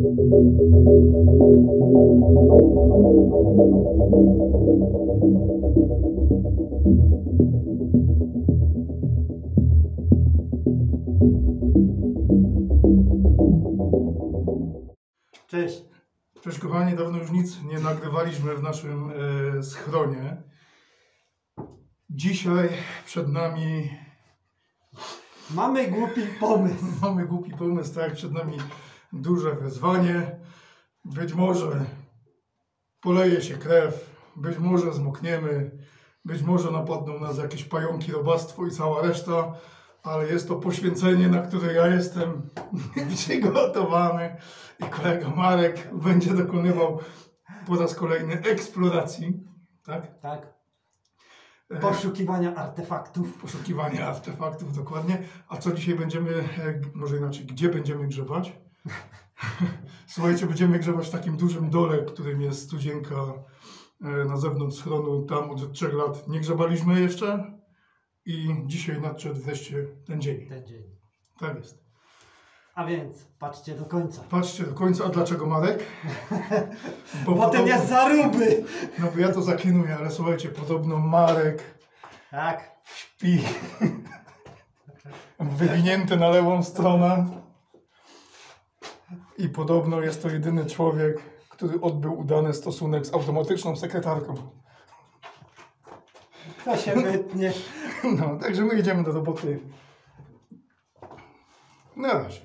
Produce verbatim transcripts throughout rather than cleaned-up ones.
Cześć. Cześć kochani, dawno już nic nie nagrywaliśmy w naszym e, schronie. Dzisiaj przed nami... Mamy głupi pomysł. Mamy głupi pomysł, tak, przed nami duże wyzwanie. Być może poleje się krew, być może zmokniemy, być może napadną nas jakieś pająki, robactwo i cała reszta, ale jest to poświęcenie, na które ja jestem przygotowany i kolega Marek będzie dokonywał po raz kolejny eksploracji, tak? Tak. Poszukiwania artefaktów. Poszukiwania artefaktów, dokładnie. A co dzisiaj będziemy, może inaczej, gdzie będziemy grzebać? Słuchajcie, będziemy grzebać w takim dużym dole, którym jest studzienka na zewnątrz schronu. Tam od trzech lat nie grzebaliśmy jeszcze i dzisiaj nadszedł wreszcie ten dzień. Ten dzień. Tak jest. A więc patrzcie do końca. Patrzcie do końca. A dlaczego Marek? Bo potem jest zaruby. No bo ja to zaklinuję, ale słuchajcie, podobno Marek tak śpi wywinięty na lewą stronę i podobno jest to jedyny człowiek, który odbył udany stosunek z automatyczną sekretarką. To się wytnie. No, także my idziemy do roboty. Na razie.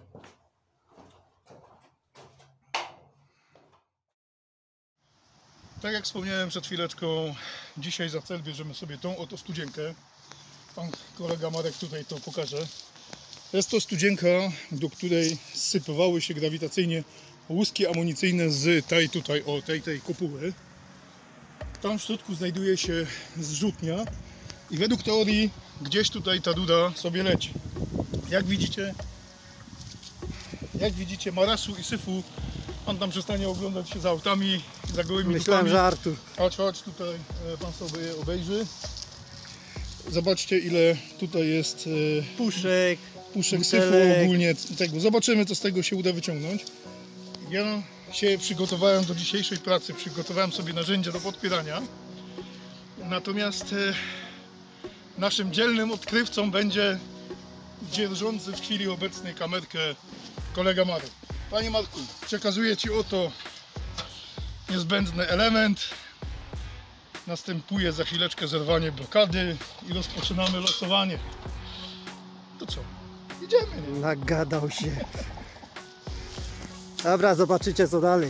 Tak jak wspomniałem przed chwileczką, dzisiaj za cel bierzemy sobie tą oto studzienkę. Pan kolega Marek tutaj to pokaże. Jest to studzienka, do której zsypywały się grawitacyjnie łuski amunicyjne z tej tutaj, o tej, tej kopuły. Tam w środku znajduje się zrzutnia i według teorii gdzieś tutaj ta duda sobie leci. Jak widzicie, jak widzicie Marasu i Syfu, on tam przestanie oglądać się za autami, za gołymi Myślałem, dupami. że Artur. Chodź, chodź, tutaj pan sobie obejrzy. Zobaczcie, ile tutaj jest e, Puszek, puszek syfu ogólnie tego. Zobaczymy, co z tego się uda wyciągnąć. Ja się przygotowałem do dzisiejszej pracy, przygotowałem sobie narzędzia do podpierania. Natomiast e, naszym dzielnym odkrywcą będzie dzierżący w chwili obecnej kamerkę kolega Marek. Panie Marku, przekazuję Ci oto niezbędny element. Następuje za chwileczkę zerwanie blokady i rozpoczynamy losowanie. To co? Idziemy. Nie? Nagadał się. Dobra, zobaczycie co dalej.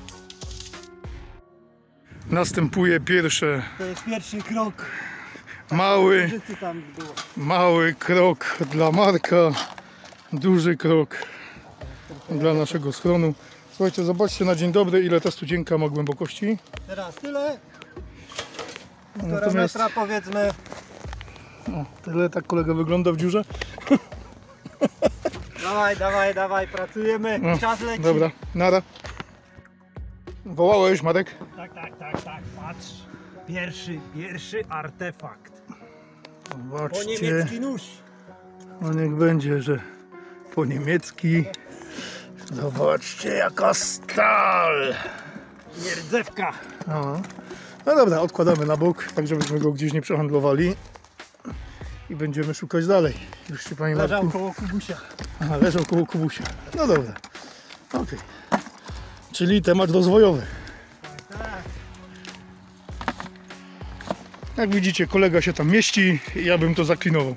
Następuje pierwsze To jest pierwszy krok. mały, Tam było. mały krok dla Marka. Duży krok dla naszego schronu. Słuchajcie, zobaczcie na dzień dobry, ile ta studzienka ma głębokości. Teraz tyle. Półtora Natomiast- metra powiedzmy. O, tyle tak kolega wygląda w dziurze. Dawaj, dawaj, dawaj, pracujemy. No, Czas leci. dobra, nara. Wołałeś, Marek? Tak, tak, tak, tak, patrz. Pierwszy, pierwszy artefakt. Po Zobaczcie. niemiecki nóż. No niech będzie, że po niemiecki. Zobaczcie, jaka stal. Nierdzewka. No. No dobra, odkładamy na bok, tak żebyśmy go gdzieś nie przehandlowali. I będziemy szukać dalej. Już się Panie Leżał Marku... koło Kubusia. Aha, leżał koło Kubusia. No dobra. Okej. Czyli temat rozwojowy. Tak. Jak widzicie, kolega się tam mieści i ja bym to zaklinował.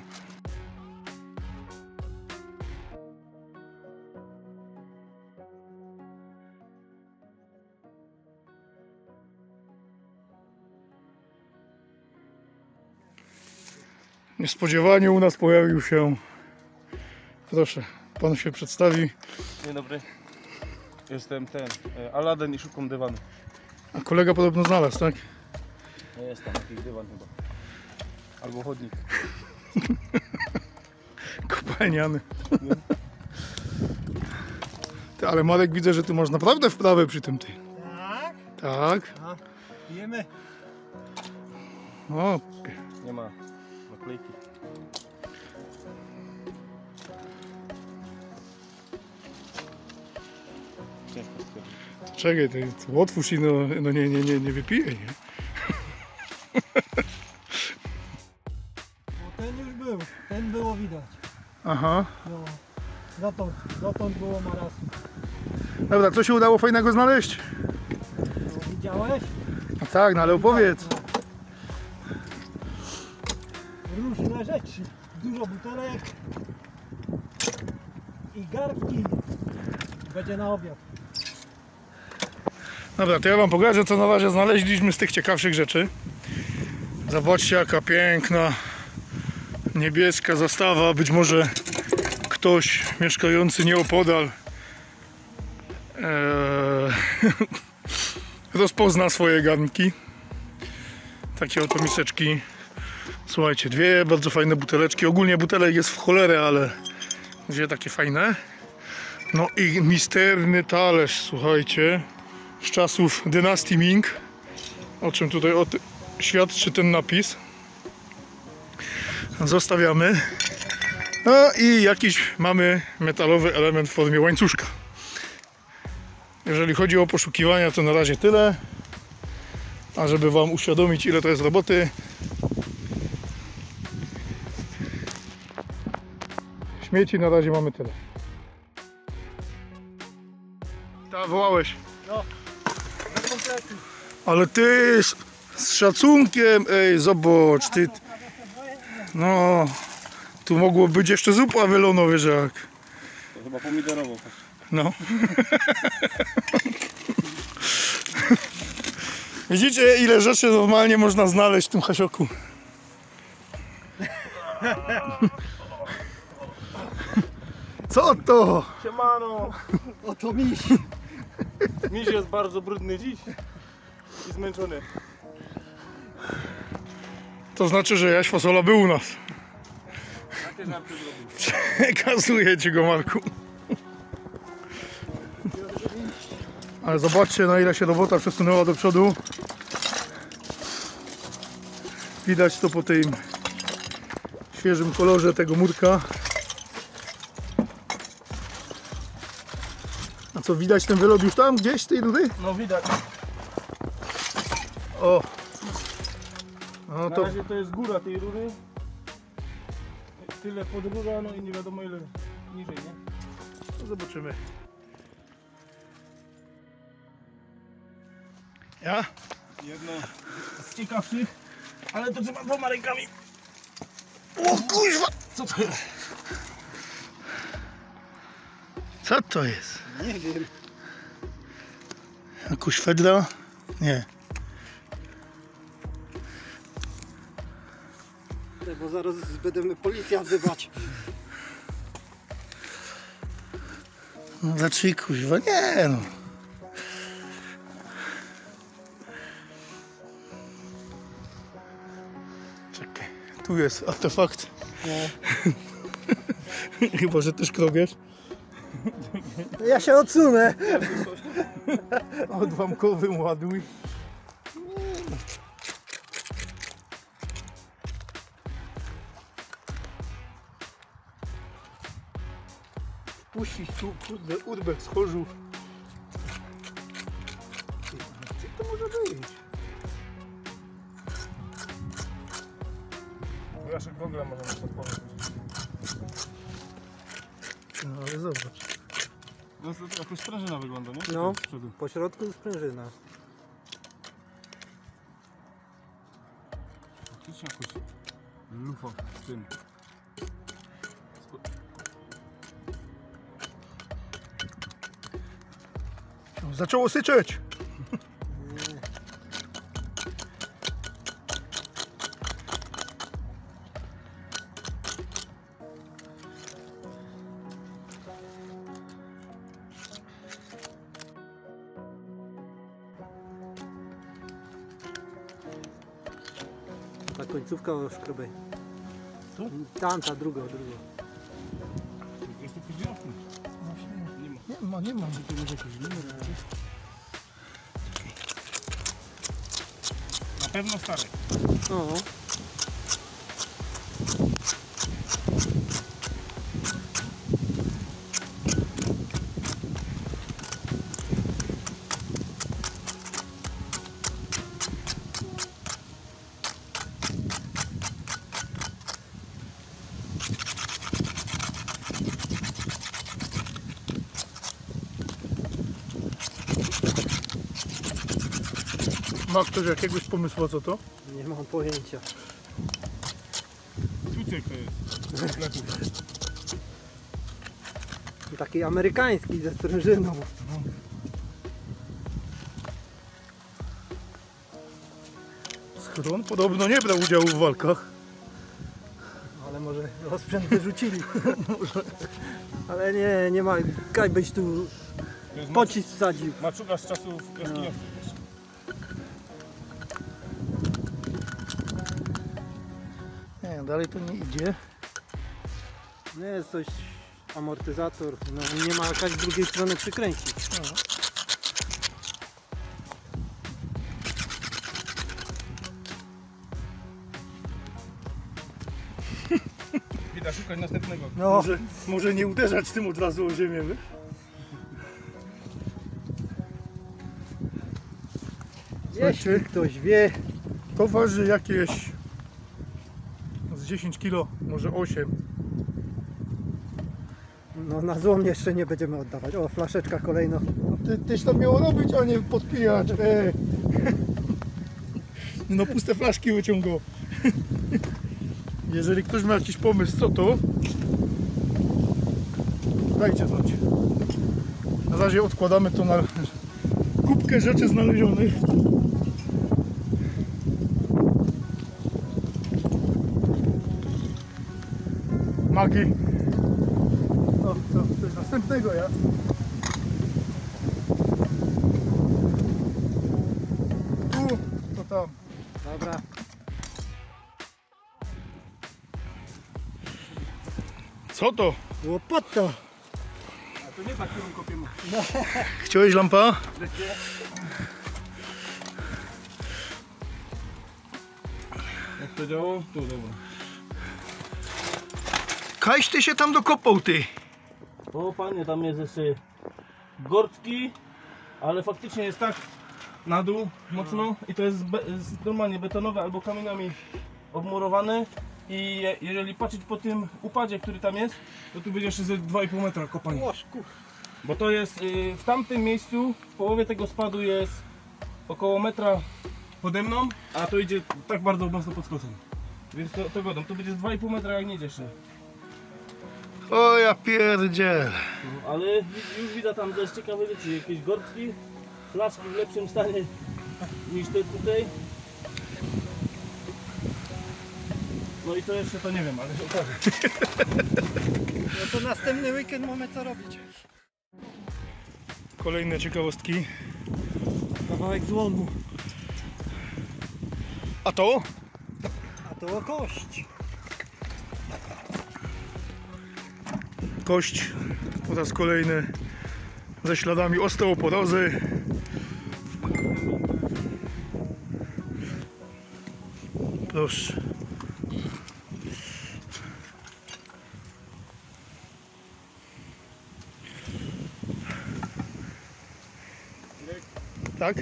Niespodziewanie u nas pojawił się, proszę, pan się przedstawi. Dzień dobry. Jestem ten, e, Aladdin i szukam dywanu. A kolega podobno znalazł, tak? Nie jest tam jakiś dywan chyba. Albo chodnik. Kopalniany. Ty, ale Marek, widzę, że ty masz naprawdę wprawę przy tym, ty. Tak? Tak. A, jemy. O, Nie ma naklejki. ciężko stwierdzić. Czekaj, ty, ty otwórz i no, no nie, nie, nie, nie wypijaj, nie? No ten już był, ten było widać. Aha. No, dotąd, dotąd było marasu. Dobra, co się udało fajnego znaleźć? No, widziałeś? No tak, no ale opowiedz. No. Różne rzeczy. Dużo butelek. I garbki. Będzie na obiad. Dobra, to ja wam pokażę, co na razie znaleźliśmy z tych ciekawszych rzeczy. Zobaczcie, jaka piękna niebieska zastawa. Być może ktoś mieszkający nieopodal ee, rozpozna swoje garnki. Takie oto miseczki. Słuchajcie, dwie bardzo fajne buteleczki. Ogólnie butelek jest w cholerę, ale dwie takie fajne. No i misterny talerz, słuchajcie, z czasów dynastii Ming. O czym tutaj o ty świadczy ten napis. Zostawiamy. No i jakiś mamy metalowy element w formie łańcuszka. Jeżeli chodzi o poszukiwania, to na razie tyle. A żeby wam uświadomić, ile to jest roboty, śmieci na razie mamy tyle. Ta, wołałeś. No, bez kompletu. Ale ty z, z szacunkiem, ej, zobacz, ty. No, tu mogło być jeszcze zupa wylona, wiesz jak. To chyba pomidorowo. No. Widzicie, ile rzeczy normalnie można znaleźć w tym hasioku. Co to? Siemano! Oto miś. Miś jest bardzo brudny dziś i zmęczony. To znaczy, że Jaś Fasola był u nas. Ja też nam zrobił. Przekazuję ci go, Marku. Ale zobaczcie, na ile się robota przesunęła do przodu. Widać to po tym świeżym kolorze tego murka. A co, widać ten wylot już tam gdzieś z tej rury? No widać. O! No Na to razie to jest góra tej rury. Tyle pod rura, no i nie wiadomo ile niżej, nie? zobaczymy. Ja? Jedno z ciekawszych, ale to trzeba dwoma rękami. O kuźwa! Co to jest? Co to jest? Nie wiem. Jakoś fedra? Nie. Bo zaraz będziemy policję wzywać. No dlaczego kuźwa? Nie no. Czekaj, tu jest artefakt. Chyba, że też krobiesz. Ja się odsunę. Odłamkowym ładuj. Puścić tu, kurde, urbek z chorzów. Co to może być? Naszych gogla możemy sobie powiedzieć. No ale zobacz. No to jakoś sprężyna wygląda, nie? No. Z przodu. Po środku sprężyna. Faktycznie jakoś lufa w tym. Zaczęło syczeć. Ta końcówka szkrobej. Tu? Tam, ta druga, druga. Jest tu później? Nie ma. Nie ma, nie ma. Tu może jakiś numer? Na pewno stary. No. Ma ktoś jakiegoś pomysłu, co to? Nie mam pojęcia. Cucek to jest. Taki amerykański ze sprężyną. Schron podobno nie brał udziału w walkach. Ale może osprzęt wyrzucili. Ale nie, nie ma. Kaj byś tu To jest pocisk wsadził. maczuga z czasów jaskiniowców. Nie, dalej to nie idzie. Nie jest coś amortyzator. No, nie ma jakaś z drugiej strony przykręcić. No. Widać, szukać następnego. No, Może, może nie uderzać tym od razu o ziemię, wiesz? jeśli ktoś wie, To waży jakieś z dziesięć kilo, może osiem. no na złom jeszcze nie będziemy oddawać. O, flaszeczka kolejna. Ty, tyś to miało robić, a nie podpijać. Ej. No puste flaszki wyciągło. Jeżeli ktoś ma jakiś pomysł, co to, dajcie znać. Na razie odkładamy to na kubkę rzeczy znalezionych. Magii. O, co? Coś następnego, ja? Tu, to tam. Dobra. Co to? Łopata. A to nie tak, którą kopiemy. Chciałeś lampa? Jak to działo? Tu, dobra. Kaś ty się tam dokopał, ty. O panie, tam jest jeszcze gorski, ale faktycznie jest tak na dół mocno i to jest, be, jest normalnie betonowe albo kamieniami obmurowane i je, jeżeli patrzeć po tym upadzie, który tam jest, to tu będzie jeszcze ze dwa i pół metra kopania. Łożku. Bo to jest y, w tamtym miejscu, w połowie tego spadu jest około metra pode mną, a to idzie tak bardzo mocno pod skosem. Więc to, to godą, to będzie dwa i pół metra jak nie idzie jeszcze. O ja pierdziel. No, ale już widać tam też ciekawe rzeczy, jakieś gortki, flaszki w lepszym stanie niż te tutaj. No i to jeszcze to nie wiem, ale się okaże. No to następny weekend mamy co robić. Kolejne ciekawostki. Kawałek złomu. A to? A to kość. Kość po raz kolejny ze śladami osteoporozy. Proszę. Tak?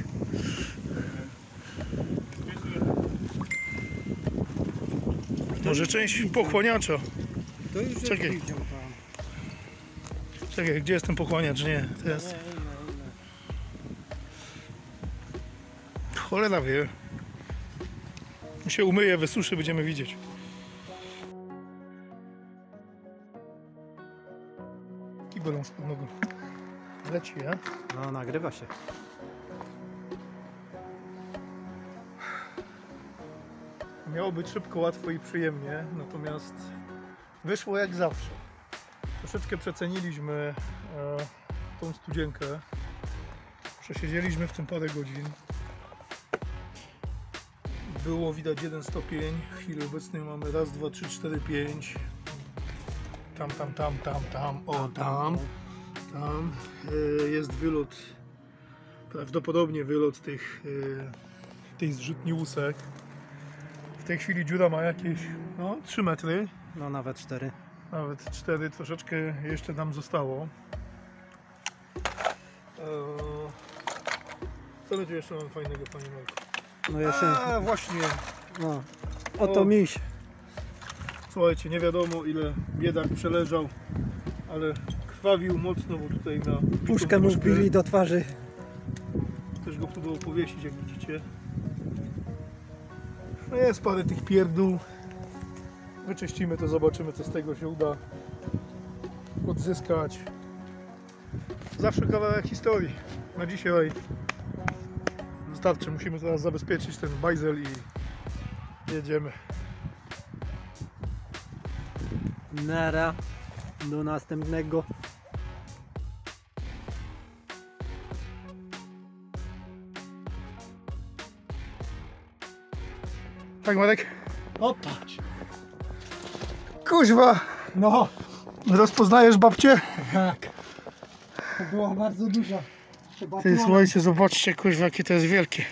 Może część pochłaniacza. To już Czekaj. widział pan. Czekaj, gdzie jest ten pochłaniacz? Nie, to jest... Nie, inne, inne. Cholera wie. Się umyje, wysuszy, będziemy widzieć. Kibelą spod nogą. Leci, ja? No, nagrywa się. Miało być szybko, łatwo i przyjemnie, natomiast wyszło jak zawsze. Troszeczkę przeceniliśmy e, tą studzienkę. Przesiedzieliśmy w tym parę godzin. Było widać jeden stopień. W chwili obecnej mamy raz, dwa, trzy, cztery, pięć. Tam, tam, tam, tam, tam, o tam. Tam e, jest wylot, prawdopodobnie wylot tych, e, tej zrzutni łusek. W tej chwili dziura ma jakieś no, trzy metry, No nawet cztery. nawet cztery, troszeczkę jeszcze nam zostało. Eee, co my tu jeszcze mam fajnego, panie Marku? No jeszcze. A właśnie, No. Oto O. miś. słuchajcie, nie wiadomo ile biedak przeleżał, ale krwawił mocno, bo tutaj na Puszkę mu wbili do twarzy. Też go próbował powiesić, jak widzicie. No jest parę tych pierdół. Wyczyścimy to, zobaczymy co z tego się uda odzyskać. Zawsze kawałek historii. Na dzisiaj wystarczy. Musimy teraz zabezpieczyć ten bajzel i jedziemy. Nara. Do następnego. Tak, Marek? Opatrz. Kuźwa! No. Rozpoznajesz babcię? Tak. To była bardzo duża. Chyba Ty, słuchajcie, zobaczcie, kuźwa, jakie to jest wielkie.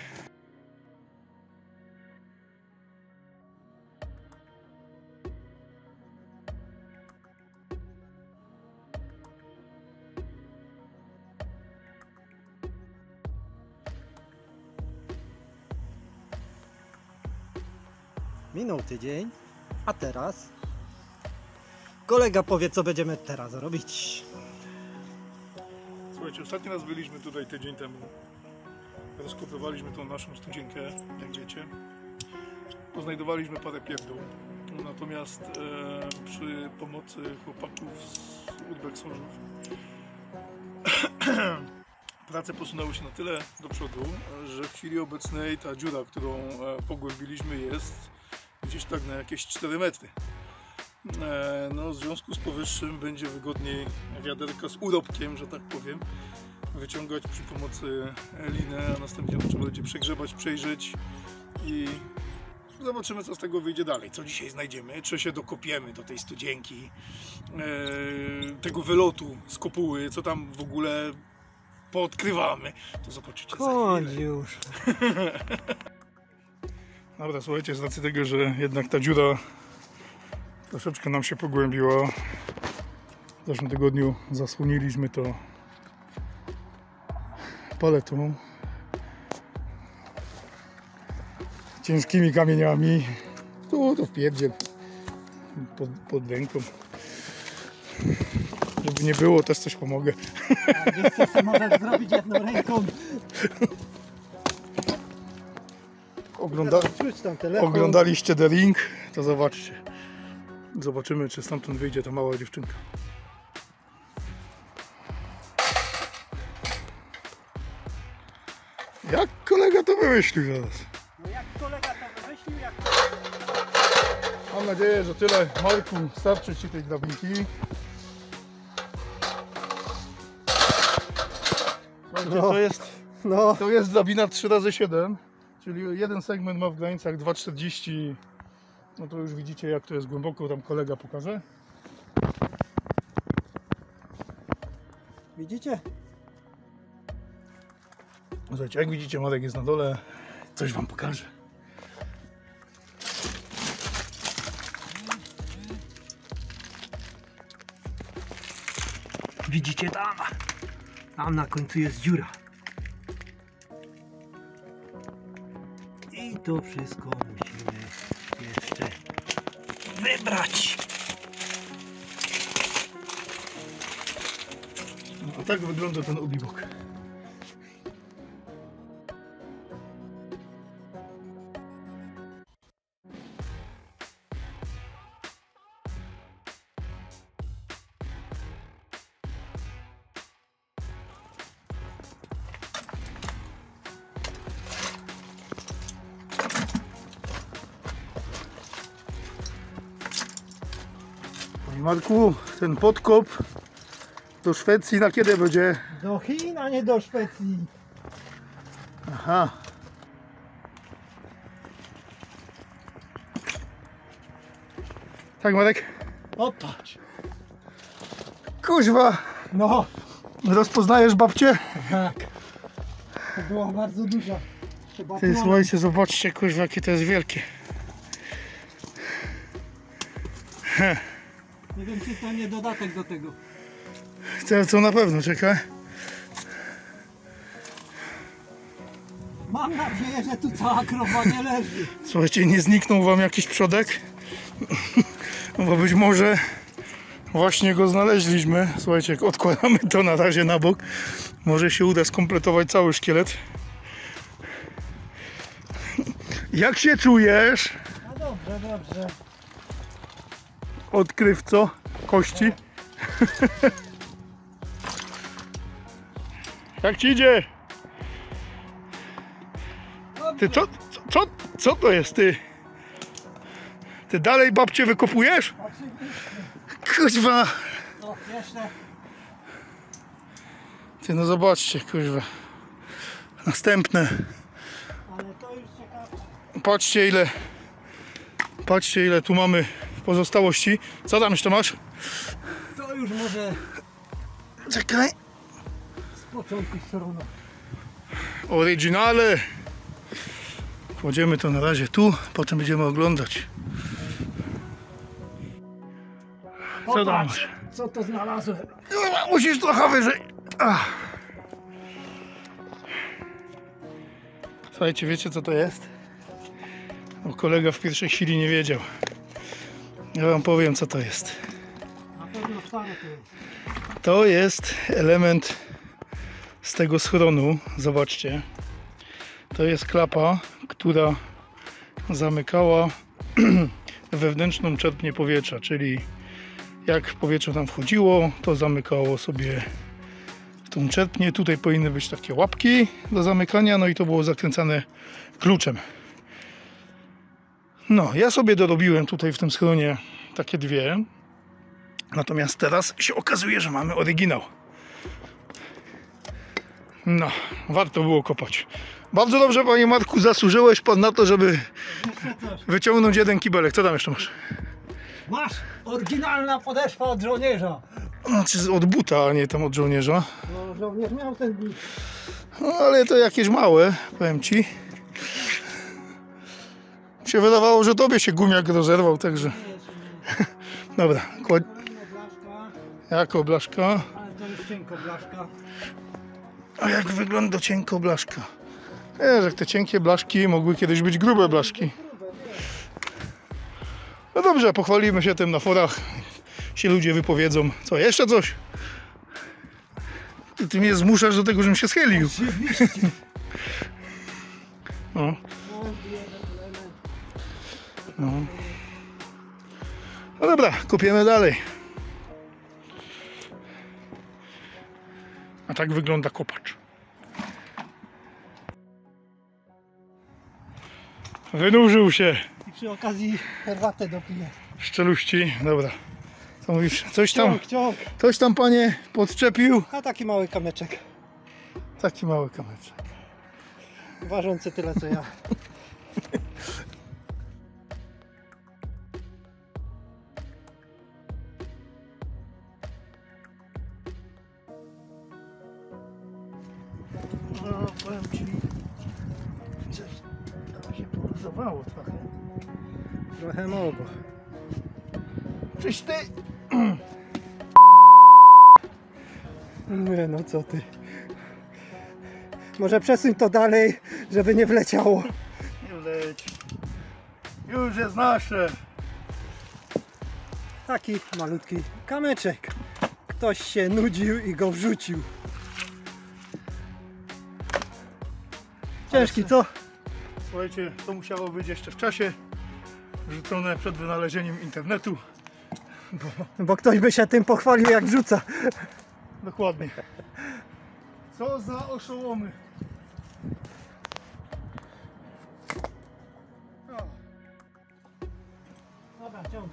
Minął tydzień, a teraz kolega powie, co będziemy teraz robić. Słuchajcie, ostatni raz byliśmy tutaj tydzień temu. Rozkopywaliśmy tą naszą studzienkę, jak wiecie. Poznajdowaliśmy parę pierdół. Natomiast e, przy pomocy chłopaków z Urbexorzów prace posunęły się na tyle do przodu, że w chwili obecnej ta dziura, którą e, pogłębiliśmy, jest gdzieś tak na jakieś cztery metry. E, no, w związku z powyższym będzie wygodniej wiaderka z urobkiem, że tak powiem, wyciągać przy pomocy liny, a następnie to trzeba będzie przegrzebać, przejrzeć i zobaczymy, co z tego wyjdzie dalej. Co dzisiaj znajdziemy, czy się dokopiemy do tej studzienki, e, tego wylotu z kopuły, co tam w ogóle poodkrywamy, to zobaczycie za Chodź chwilę. już. Dobra, słuchajcie, z racji tego, że jednak ta dziura troszeczkę nam się pogłębiła, w zeszłym tygodniu zasłoniliśmy to paletą, ciężkimi kamieniami, tu to wpierdziel pod, pod ręką. Żeby nie było, też coś pomogę. A wiesz, co sobie możesz zrobić jedną ręką? Ogląda... Rzuć tam telefon. Oglądaliście The Ring, to zobaczcie. Zobaczymy, czy stamtąd wyjdzie ta mała dziewczynka. Jak kolega to wymyślił zaraz? No jak kolega to wymyślił, jak... Mam nadzieję, że tyle, Marku, starczy ci tej drabinki. Słuchajcie, No. to jest, No. to jest drabina trzy razy siedem, czyli jeden segment ma w granicach dwa czterdzieści. No to już widzicie, jak to jest głęboko, tam kolega pokaże. Widzicie? Słuchajcie, jak widzicie, Marek jest na dole, coś wam pokażę. Widzicie tam? Tam na końcu jest dziura. I to wszystko musimy jeszcze wybrać. No, a tak wygląda ten obibok. Panie Marku, ten podkop do Szwecji na kiedy będzie? Do Chin, a nie do Szwecji. Aha. Tak, Marek? Opatrz. Kuźwa! No. Rozpoznajesz babcię? Tak. To była bardzo duża. Chyba Ty, słuchajcie, zobaczcie, kuźwa, jakie to jest wielkie. Nie wiem, czy to nie dodatek do tego. To, to na pewno, czekaj. Mam nadzieję, że tu cała krowa nie leży. Słuchajcie, nie zniknął wam jakiś przodek? Bo być może właśnie go znaleźliśmy. Słuchajcie, jak odkładamy to na razie na bok, może się uda skompletować cały szkielet. Jak się czujesz, No dobrze, dobrze. odkrywco kości? Jak ci idzie? Ty co, co, co to jest ty? Ty dalej babcię wykopujesz? Kuźwa. No, jeszcze. Ty no zobaczcie, kuźwa. Następne. Ale to już ciekawe. Patrzcie ile. Patrzcie ile tu mamy pozostałości. Co tam jeszcze masz? To już może Czekaj. z początku strony. Oryginale. Kładziemy to na razie tu, potem będziemy oglądać. Co tam Popatrz, masz? co to znalazłem. Musisz trochę wyżej. Ach. Słuchajcie, wiecie co to jest? Bo kolega w pierwszej chwili nie wiedział. Ja wam powiem co to jest. Na pewno stare to jest. To jest element z tego schronu. Zobaczcie. To jest klapa, która zamykała wewnętrzną czerpnię powietrza, czyli jak powietrze tam wchodziło, to zamykało sobie tą czerpnię. Tutaj powinny być takie łapki do zamykania, no i to było zakręcane kluczem. No, ja sobie dorobiłem tutaj w tym schronie takie dwie. Natomiast teraz się okazuje, że mamy oryginał. No, warto było kopać. Bardzo dobrze, panie Marku, zasłużyłeś pan na to, żeby wyciągnąć jeden kibelek. Co tam jeszcze masz? Masz oryginalna podeszwa od żołnierza. Znaczy od buta, a nie tam od żołnierza. No, żołnierz miał ten but. No, ale to jakieś małe, powiem ci. Mi się wydawało, że tobie się gumiak rozerwał, także... Dobra, kład... Blaszka, jako blaszka. ale to już cienko blaszka. A jak wygląda cienko blaszka? Wiesz, jak te cienkie blaszki mogły kiedyś być grube blaszki. No dobrze, pochwalimy się tym na forach. Się ludzie wypowiedzą. Co, jeszcze coś? Ty, ty mnie zmuszasz do tego, żebym się schylił. No. No. No dobra, kopiemy dalej. A tak wygląda kopacz. Wynurzył się. I przy okazji herbatę dopiję. Szczeluści, dobra. Co mówisz? Coś tam, Ciąg, ciąg. coś tam panie podczepił. A taki mały kamyczek. Taki mały kamyczek. Ważący tyle co ja. No, powiem ci, że to się poluzowało trochę. Trochę mogło. Czyś ty? Nie no co ty. Może przesuń to dalej, żeby nie wleciało. Nie wleć. Już jest nasze. Taki malutki kamyczek. Ktoś się nudził i go wrzucił. Ciężki, co? Słuchajcie, to musiało być jeszcze w czasie. Wrzucone przed wynalezieniem internetu. Bo... Bo ktoś by się tym pochwalił jak wrzuca. Dokładnie. Co za oszołomy. O. Dobra, ciąg.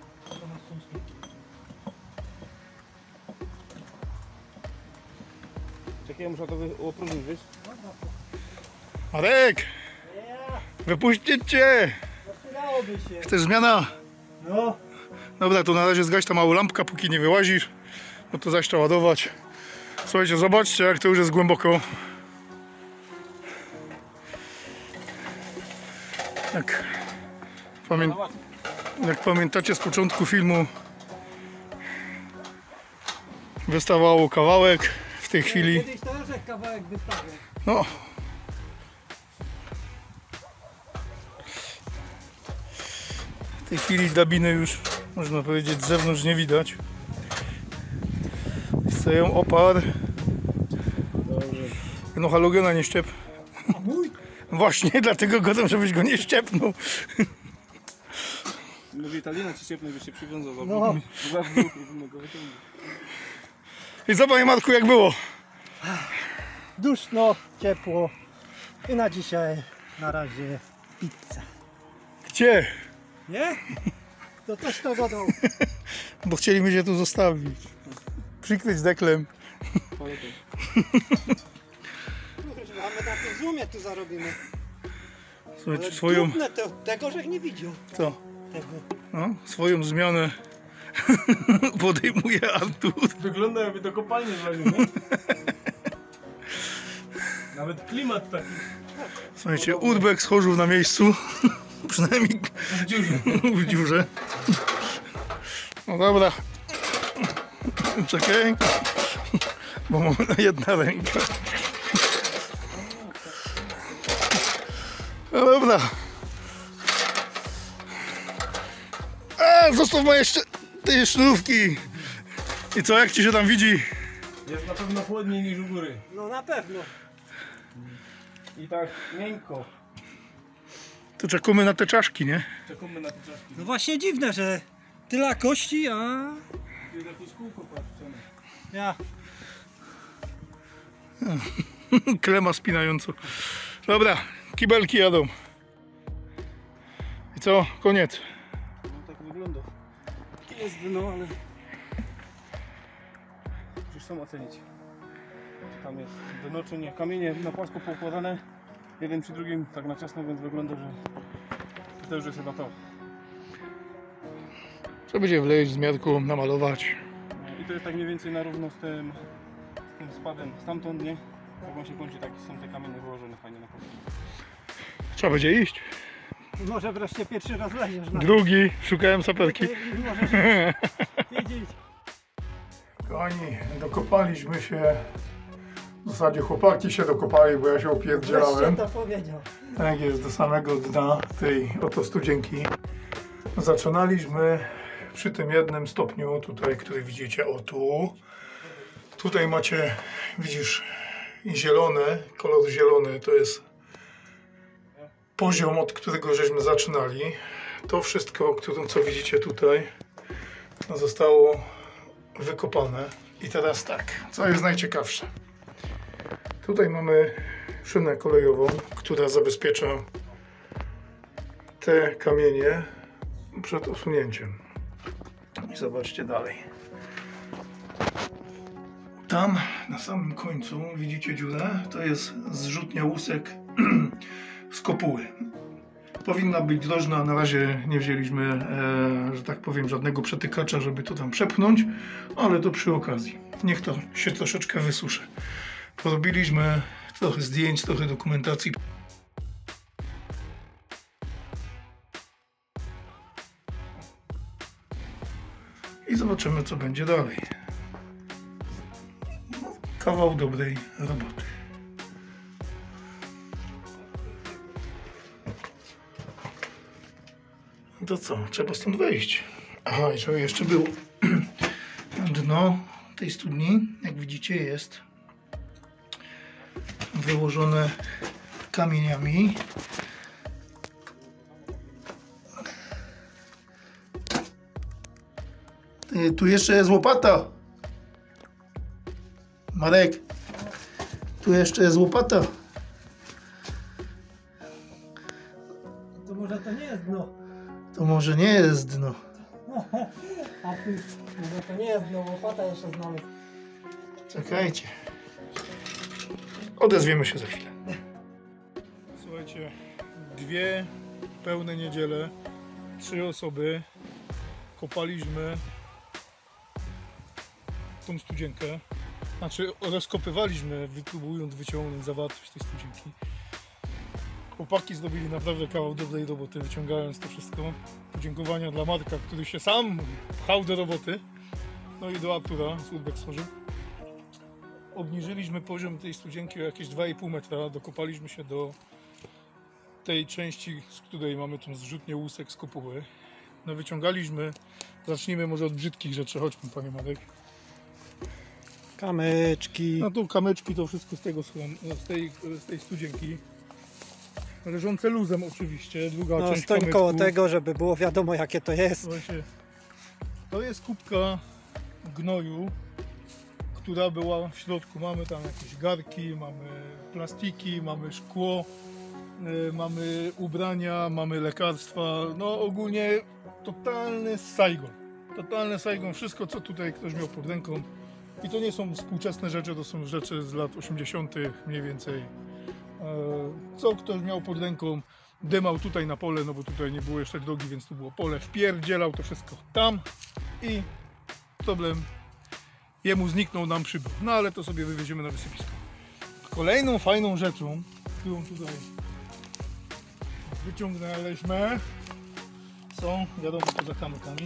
Czekaj, ja muszę to wy- opróżnić, wiesz? Marek! Wypuścić cię! Przydałoby się. Chcesz zmiana? No. Dobra, to na razie zgaś ta mała lampka, póki nie wyłazisz. No to zaś trzeba ładować. Słuchajcie, zobaczcie jak to już jest głęboko. Jak, pamię... jak pamiętacie z początku filmu, wystawało kawałek w tej chwili. Kiedyś też jak kawałek wystawię. No. W tej chwili drabiny już, można powiedzieć, z zewnątrz nie widać. Stoją opar. No halogena nie ściep. A mój? Właśnie, dlatego go tam, żebyś go nie ściepnął. Może Italina ci ciepnął, byś się przywiązał. No. I co, panie Marku, jak było? Duszno, ciepło. I na dzisiaj na razie pizza. Gdzie? Nie? To też to dodał. Bo chcieliśmy się tu zostawić. Przykryć deklem. A my na tym zoomie tu zarobimy. Słuchajcie, Ale swoją... trudne, to, tego, żeś nie widział. Co? Tego. No, swoją zmianę podejmuje Artur. Wygląda, jakby do kopalni zwalił, nie? Nawet klimat taki. Słuchajcie, urbex Chorzów na miejscu. Przynajmniej W dziurze. w dziurze. No dobra. Czekaj. Bo mamy na jedna ręka. No dobra. A, zostaw moje jeszcze te sznurówki. I co, jak ci się tam widzi? Jest na pewno chłodniej niż u góry. No na pewno. I tak miękko. To czekamy na te czaszki, nie? Czekamy na te czaszki. No właśnie dziwne, że tyle kości, a Jest jakieś kółko patrzone. ja. Klema spinająco. Dobra, kibelki jadą. I co? Koniec. No tak wygląda. Jest dno, ale... Musisz sam ocenić. Czy tam jest dno czy nie. Kamienie na płasko poukładane. Jeden przy drugim, tak na ciasno, więc wygląda, że to już jest chyba to. Trzeba będzie wleźć z miarką, namalować. I to jest tak mniej więcej na równo z tym, z tym spadem stamtąd, nie? Jak on się kończy, tak są te kamienie wyłożone fajnie na płasko. Trzeba będzie iść. Może wreszcie pierwszy raz leziesz na Drugi, szukałem saperki. Możesz wiedzieć. Kochani, dokopaliśmy się. W zasadzie chłopaki się dokopali, bo ja się Wreszcie opierdzielałem. to powiedział. Tak jest, do samego dna tej oto studzienki. Zaczynaliśmy przy tym jednym stopniu tutaj, który widzicie, o tu. Tutaj macie, widzisz, zielone, kolor zielony to jest poziom, od którego żeśmy zaczynali. To wszystko, którym, co widzicie tutaj, zostało wykopane. I teraz tak, co jest najciekawsze. Tutaj mamy szynę kolejową, która zabezpiecza te kamienie przed osunięciem. I zobaczcie dalej. Tam na samym końcu widzicie dziurę? To jest zrzutnia łusek z kopuły. Powinna być drożna, na razie nie wzięliśmy, e, że tak powiem, żadnego przetykacza, żeby to tam przepchnąć, ale to przy okazji. Niech to się troszeczkę wysuszy. Porobiliśmy trochę zdjęć, trochę dokumentacji. I zobaczymy, co będzie dalej. No, kawał dobrej roboty. To co? Trzeba stąd wejść. Aha, i żeby jeszcze było. Dno tej studni, jak widzicie, jest wyłożone kamieniami. Ty, tu jeszcze jest łopata. Marek, tu jeszcze jest łopata. To może to nie jest dno. To może nie jest dno. A ty, może to nie jest dno, łopata jeszcze znaleźć. Czekajcie. Odezwiemy się za chwilę. Słuchajcie, dwie pełne niedziele, trzy osoby kopaliśmy tą studzienkę. Znaczy rozkopywaliśmy, próbując wyciągnąć zawartość tej studzienki. Chłopaki zrobili naprawdę kawał dobrej roboty, wyciągając to wszystko. Podziękowania dla Marka, który się sam pchał do roboty. No i do Artura z Urbex Chorzów. Obniżyliśmy poziom tej studzienki o jakieś dwa i pół metra. Dokopaliśmy się do tej części, z której mamy tą zrzutnię łusek z kopuły. No wyciągaliśmy, zacznijmy może od brzydkich rzeczy. Chodźmy, panie Marek. Kamyczki. No tu kamyczki, to wszystko z tego z tej, z tej studzienki. leżące luzem oczywiście, druga No część stoń kamyczku. koło tego, żeby było wiadomo jakie to jest. Słuchajcie, to jest kubka gnoju, która była w środku. Mamy tam jakieś garki, mamy plastiki, mamy szkło, yy, mamy ubrania, mamy lekarstwa. No ogólnie totalny Saigon. Totalny Saigon. Wszystko co tutaj ktoś miał pod ręką. I to nie są współczesne rzeczy, to są rzeczy z lat osiemdziesiątych mniej więcej. Yy, co ktoś miał pod ręką. Dymał tutaj na pole, no bo tutaj nie było jeszcze drogi, więc tu było pole. Wpierdzielał to wszystko tam i problem jemu zniknął, nam przybył. No ale to sobie wywieziemy na wysypisko. Kolejną fajną rzeczą, którą tutaj wyciągnęliśmy, są, wiadomo, poza kamykami,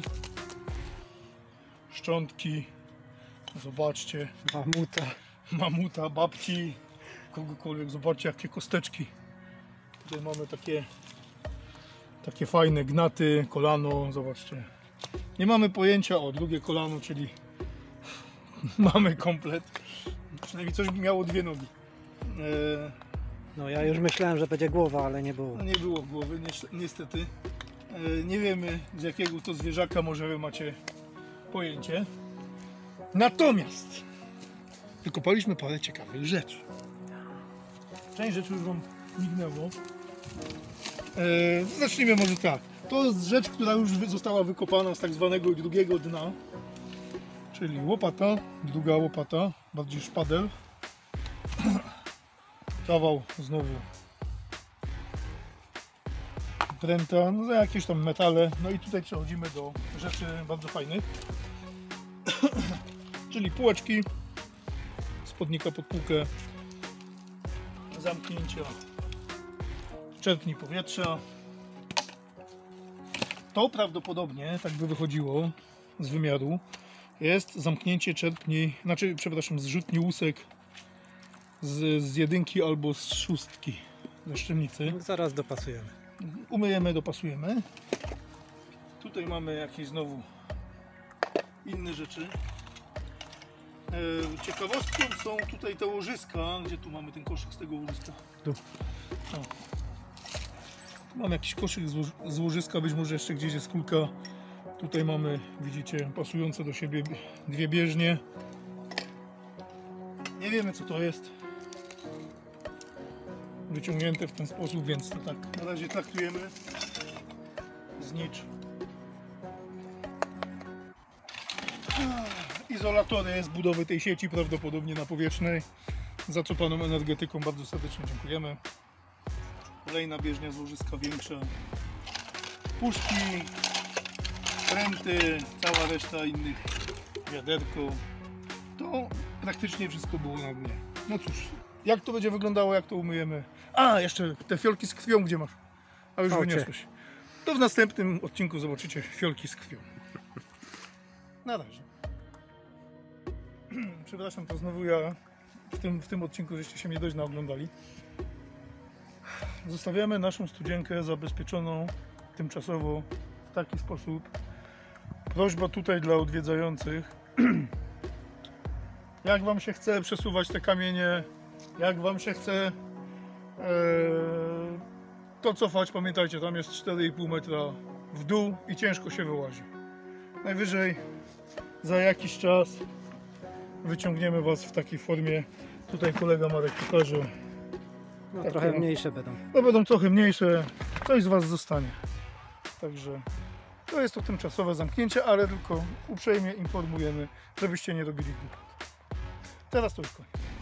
szczątki. Zobaczcie, Mamuta. mamuta, babci, kogokolwiek. Zobaczcie jakie kosteczki. Tutaj mamy takie takie fajne gnaty, kolano, zobaczcie. Nie mamy pojęcia o drugie kolano, czyli mamy komplet. Przynajmniej coś miało dwie nogi. E, No ja już myślałem, że będzie głowa, ale nie było. no nie było głowy, ni- niestety. E, nie wiemy z jakiego to zwierzaka, może wy macie pojęcie. Natomiast wykopaliśmy parę ciekawych rzeczy. Część rzeczy już wam mignęło. E, zacznijmy może tak. To jest rzecz, która już wy- została wykopana z tak zwanego drugiego dna. Czyli łopata, druga łopata, bardziej szpadel. Kawał znowu dręta, no za jakieś tam metale. No i tutaj przechodzimy do rzeczy bardzo fajnych. Czyli półeczki, spodnika pod półkę, zamknięcia, czerpni powietrza. To prawdopodobnie, tak by wychodziło z wymiaru, jest zamknięcie czerpni, znaczy, przepraszam, zrzutni łusek z, z jedynki albo z szóstki ze szczelnicy. Zaraz dopasujemy. Umyjemy, dopasujemy. Tutaj mamy jakieś znowu inne rzeczy. E, ciekawostką są tutaj te łożyska. Gdzie tu mamy ten koszyk z tego łożyska? Tu. O. Tu mamy jakiś koszyk z, łoż z łożyska, być może jeszcze gdzieś jest kulka. Tutaj mamy, widzicie, pasujące do siebie dwie bieżnie. Nie wiemy co to jest. Wyciągnięte w ten sposób, więc to tak na razie traktujemy. Znicz. Izolatory z budowy tej sieci, prawdopodobnie na powierzchnej, za co panom energetykom bardzo serdecznie dziękujemy. Kolejna bieżnia z łożyska większa. Puszki, pręty, cała reszta innych, wiaderko. To praktycznie wszystko było na dnie. No cóż, jak to będzie wyglądało, jak to umyjemy? A, jeszcze te fiolki z krwią, gdzie masz? A już Ocie. wyniosłeś. To w następnym odcinku zobaczycie fiolki z krwią. Na razie. Przepraszam, to znowu ja w tym, w tym odcinku, żeście się mnie dość naoglądali. Zostawiamy naszą studzienkę zabezpieczoną tymczasowo w taki sposób. Prośba tutaj dla odwiedzających. Jak wam się chce przesuwać te kamienie, jak wam się chce e, to cofać, pamiętajcie, tam jest cztery i pół metra w dół i ciężko się wyłazi. Najwyżej za jakiś czas wyciągniemy was w takiej formie. Tutaj kolega Marek pokaże. No, Tak, trochę no. mniejsze będą. No będą trochę mniejsze, coś z was zostanie. Także to jest to tymczasowe zamknięcie, ale tylko uprzejmie informujemy, żebyście nie robili głupot. Teraz to już koniec.